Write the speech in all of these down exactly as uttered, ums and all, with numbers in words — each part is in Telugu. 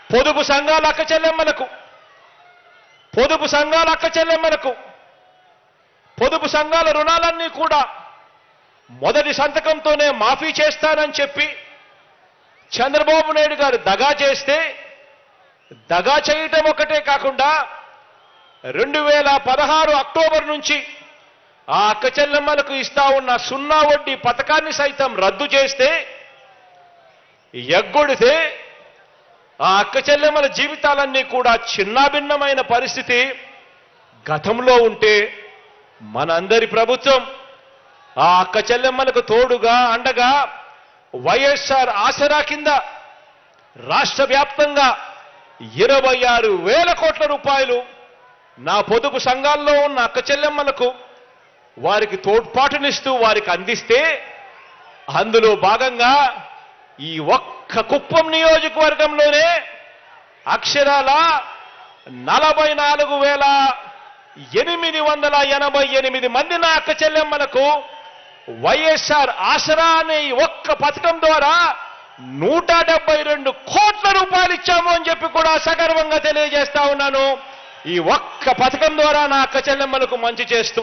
పొదుపు సంఘాల అక్క చెల్లెమ్మలకు పొదుపు సంఘాల అక్క చెల్లెమ్మలకు పొదుపు సంఘాల రుణాలన్నీ కూడా మొదటి సంతకంతోనే మాఫీ చేస్తానని చెప్పి చంద్రబాబు నాయుడు గారు దగా చేస్తే దగా చేయటం ఒకటే కాకుండా రెండు వేల పదహారు అక్టోబర్ నుంచి ఆ అక్క చెల్లెమ్మలకు ఇస్తా ఉన్న సున్నా వడ్డీ పథకాన్ని సైతం రద్దు చేస్తే ఎగ్గొడితే ఆ అక్క చెల్లెమ్మల జీవితాలన్నీ కూడా చిన్నాభిన్నమైన పరిస్థితి గతంలో ఉంటే మనందరి ప్రభుత్వం ఆ అక్క చెల్లెమ్మలకు తోడుగా అండగా వైఎస్ఆర్ ఆసరా కింద రాష్ట్ర వ్యాప్తంగా ఇరవై ఆరు వేల కోట్ల రూపాయలు నా పొదుపు సంఘాల్లో ఉన్న అక్క చెల్లెమ్మలకు వారికి తోడ్పాటునిస్తూ వారికి అందిస్తే అందులో భాగంగా ఈ ఒక్క కుప్పం నియోజకవర్గంలోనే అక్షరాల నలభై నాలుగు వేల ఎనిమిది వందల ఎనభై ఎనిమిది మంది నా అక్క చెల్లెమ్మలకు వైఎస్ఆర్ ఆసరా అనే ఒక్క పథకం ద్వారా నూట డెబ్బై రెండు కోట్ల రూపాయలు ఇచ్చాము అని చెప్పి కూడా సగర్వంగా తెలియజేస్తా ఉన్నాను. ఈ ఒక్క పథకం ద్వారా నా అక్క చెల్లెమ్మలకు మంచి చేస్తూ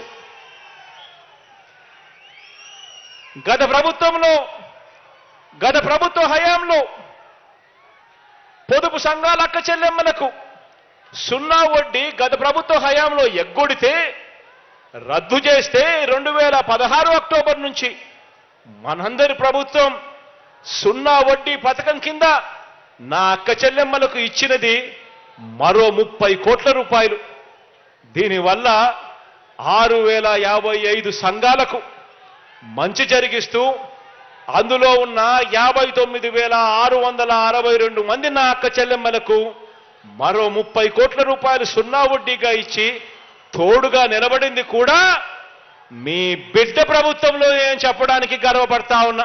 గత ప్రభుత్వంలో గత ప్రభుత్వ హయాంలో పొదుపు సంఘాల అక్క చెల్లెమ్మలకు సున్నా వడ్డీ గత ప్రభుత్వ హయాంలో ఎగ్గొడితే రద్దు చేస్తే రెండు వేల పదహారు అక్టోబర్ నుంచి మనందరి ప్రభుత్వం సున్నా వడ్డీ పథకం కింద నా అక్క చెల్లెమ్మలకు ఇచ్చినది మరో ముప్పై కోట్ల రూపాయలు. దీనివల్ల ఆరు వేల యాభై ఐదు సంఘాలకు మంచి జరిగిస్తూ అందులో ఉన్న యాభై తొమ్మిది వేల ఆరు వందల అరవై రెండు మంది నా అక్క చెల్లెమ్మలకు మరో ముప్పై కోట్ల రూపాయలు సున్నా వడ్డీగా ఇచ్చి తోడుగా నిలబడింది కూడా మీ బిడ్డ ప్రభుత్వంలో ఏం చెప్పడానికి గర్వపడతా ఉన్నా.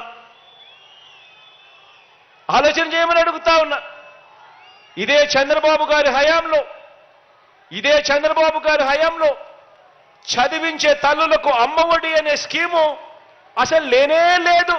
ఆలోచన చేయమని అడుగుతా ఉన్నా. ఇదే చంద్రబాబు గారి హయాంలో ఇదే చంద్రబాబు గారి హయాంలో చదివించే తల్లులకు అమ్మఒడి అనే స్కీము అసలు లేనే లేదు.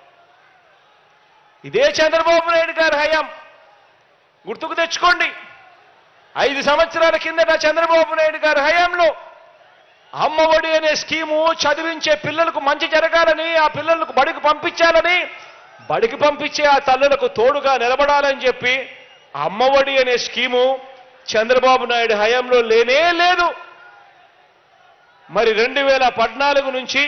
ఇదే చంద్రబాబు నాయుడు గారి హయాం గుర్తుకు తెచ్చుకోండి. ఐదు సంవత్సరాల కిందట చంద్రబాబు నాయుడు గారి హయాంలో అమ్మఒడి అనే స్కీము చదివించే పిల్లలకు మంచి జరగాలని, ఆ పిల్లలకు బడికి పంపించాలని, బడికి పంపించే ఆ తల్లులకు తోడుగా నిలబడాలని చెప్పి అమ్మఒడి అనే స్కీము చంద్రబాబు నాయుడు హయాంలో లేనే లేదు. మరి రెండు వేల పద్నాలుగు నుంచి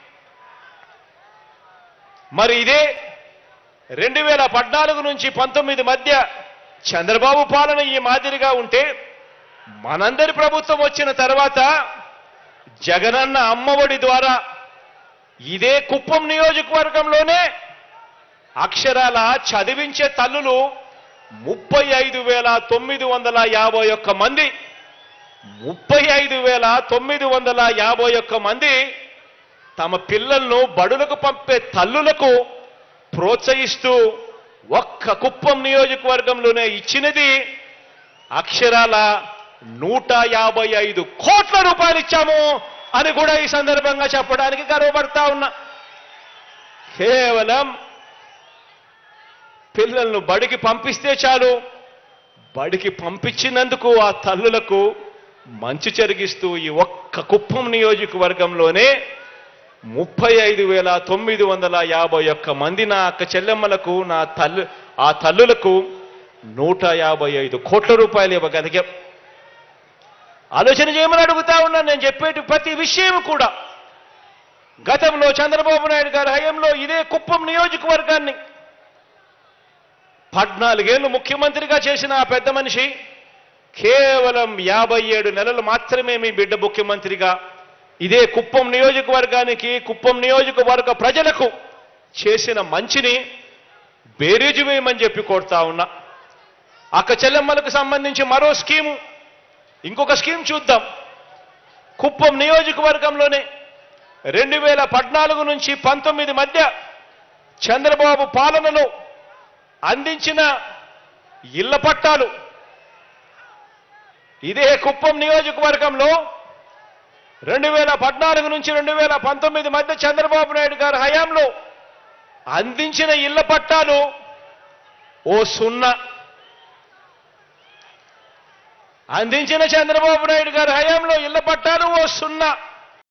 మరి ఇదే రెండు వేల పద్నాలుగు నుంచి పంతొమ్మిది మధ్య చంద్రబాబు పాలన ఈ మాదిరిగా ఉంటే మనందరి ప్రభుత్వం వచ్చిన తర్వాత జగనన్న అమ్మఒడి ద్వారా ఇదే కుప్పం నియోజకవర్గంలోనే అక్షరాల చదివించే తల్లులు ముప్పై ఐదు వేల తొమ్మిది వందల యాభై ఒక్క మంది ముప్పై ఐదు వేల తొమ్మిది వందల యాభై ఒక్క మంది తమ పిల్లలను బడులకు పంపే తల్లులకు ప్రోత్సహిస్తూ ఒక్క కుప్పం నియోజకవర్గంలోనే ఇచ్చినది అక్షరాల నూట యాభై ఐదు కోట్ల రూపాయలు ఇచ్చాము అని కూడా ఈ సందర్భంగా చెప్పడానికి గర్వపడతా ఉన్నా. కేవలం పిల్లలను బడికి పంపిస్తే చాలు, బడికి పంపించినందుకు ఆ తల్లులకు మంచి జరిగిస్తూ ఈ ఒక్క కుప్పం నియోజకవర్గంలోనే ముప్పై ఐదు వేల తొమ్మిది వందల యాభై ఒక్క మంది నా అక్క చెల్లెమ్మలకు నా తల్లు ఆ తల్లులకు నూట యాభై ఐదు కోట్ల రూపాయలు ఇవ్వగలిగాం. ఆలోచన చేయమని అడుగుతా ఉన్నాను. నేను చెప్పేటి ప్రతి విషయం కూడా గతంలో చంద్రబాబు నాయుడు గారి హయాంలో ఇదే కుప్పం నియోజకవర్గాన్ని పద్నాలుగేళ్లు ముఖ్యమంత్రిగా చేసిన ఆ పెద్ద మనిషి కేవలం యాభై ఏడు నెలలు మాత్రమే మీ బిడ్డ ముఖ్యమంత్రిగా ఇదే కుప్పం నియోజకవర్గానికి, కుప్పం నియోజకవర్గ ప్రజలకు చేసిన మంచిని బేరీజు వేయమని చెప్పి కోరుతా ఉన్నా. అక్క చెల్లెమ్మలకు సంబంధించి మరో స్కీము, ఇంకొక స్కీమ్ చూద్దాం. కుప్పం నియోజకవర్గంలోనే రెండు వేల పద్నాలుగు నుంచి పంతొమ్మిది మధ్య చంద్రబాబు పాలనలో అందించిన ఇళ్ల పట్టాలు ఇదే కుప్పం నియోజకవర్గంలో రెండు వేల పద్నాలుగు నుంచి రెండు వేల పంతొమ్మిది మధ్య చంద్రబాబు నాయుడు గారి హయాంలో అందించిన ఇళ్ల పట్టాలు ఓ సున్నా. అందించిన చంద్రబాబు నాయుడు గారి హయాంలో ఇళ్ల పట్టాలు ఓ సున్నా.